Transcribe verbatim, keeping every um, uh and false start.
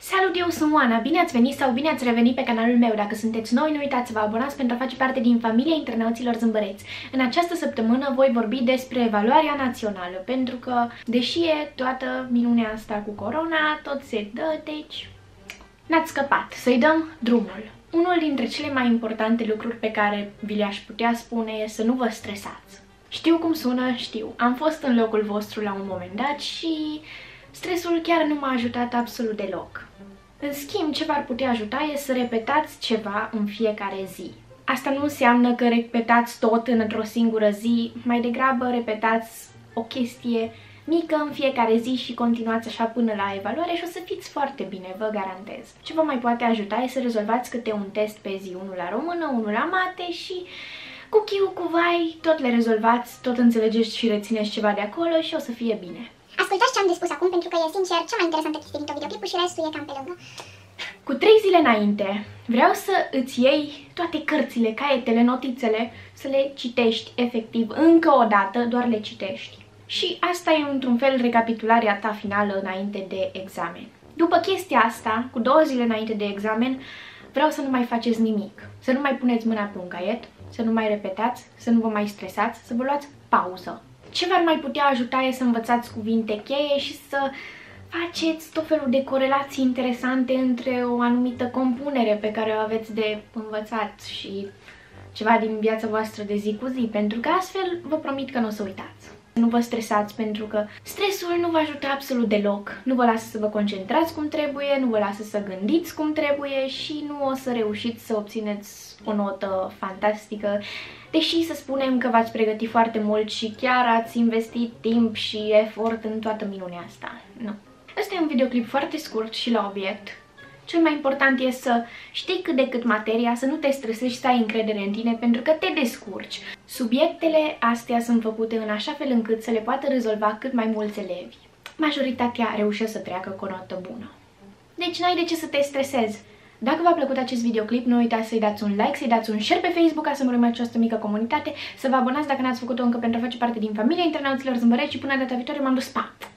Salut, eu sunt Oana! Bine ați venit sau bine ați revenit pe canalul meu. Dacă sunteți noi, nu uitați să vă abonați pentru a face parte din familia internauților zâmbăreți. În această săptămână voi vorbi despre evaluarea națională, pentru că, deși e toată minunea asta cu corona, tot se dă, deci n-ați scăpat. Să-i dăm drumul. Unul dintre cele mai importante lucruri pe care vi le-aș putea spune e să nu vă stresați. Știu cum sună, știu. Am fost în locul vostru la un moment dat și stresul chiar nu m-a ajutat absolut deloc. În schimb, ce v-ar putea ajuta e să repetați ceva în fiecare zi. Asta nu înseamnă că repetați tot într-o singură zi, mai degrabă repetați o chestie mică în fiecare zi și continuați așa până la evaluare și o să fiți foarte bine, vă garantez. Ce vă mai poate ajuta e să rezolvați câte un test pe zi, unul la română, unul la mate și cu chiu, cu vai, tot le rezolvați, tot înțelegeți și rețineți ceva de acolo și o să fie bine. Ascultați ce am de spus acum, pentru că e, sincer, cea mai interesantă chestie din tot videoclipul și restul e cam pe lângă. Cu trei zile înainte, vreau să îți iei toate cărțile, caietele, notițele, să le citești efectiv încă o dată, doar le citești. Și asta e într-un fel recapitularea ta finală înainte de examen. După chestia asta, cu două zile înainte de examen, vreau să nu mai faceți nimic. Să nu mai puneți mâna pe un caiet, să nu mai repetați, să nu vă mai stresați, să vă luați pauză. Ce v-ar mai putea ajuta e să învățați cuvinte cheie și să faceți tot felul de corelații interesante între o anumită compunere pe care o aveți de învățat și ceva din viața voastră de zi cu zi, pentru că astfel vă promit că nu o să uitați. Nu vă stresați, pentru că stresul nu vă ajută absolut deloc. Nu vă lasă să vă concentrați cum trebuie, nu vă lasă să gândiți cum trebuie și nu o să reușiți să obțineți o notă fantastică, deși să spunem că v-ați pregătit foarte mult și chiar ați investit timp și efort în toată minunea asta. Nu. Ăsta e un videoclip foarte scurt și la obiect. Cel mai important e să știi cât de cât materia, să nu te stresezi și să ai încredere în tine, pentru că te descurci. Subiectele astea sunt făcute în așa fel încât să le poată rezolva cât mai mulți elevi. Majoritatea reușesc să treacă cu o notă bună. Deci n-ai de ce să te stresezi. Dacă v-a plăcut acest videoclip, nu uitați să-i dați un like, să-i dați un share pe Facebook ca să mărăm această mică comunitate, să vă abonați dacă n-ați făcut-o încă pentru a face parte din familia internauților zâmbăreți și până data viitoare m-am dus, pa!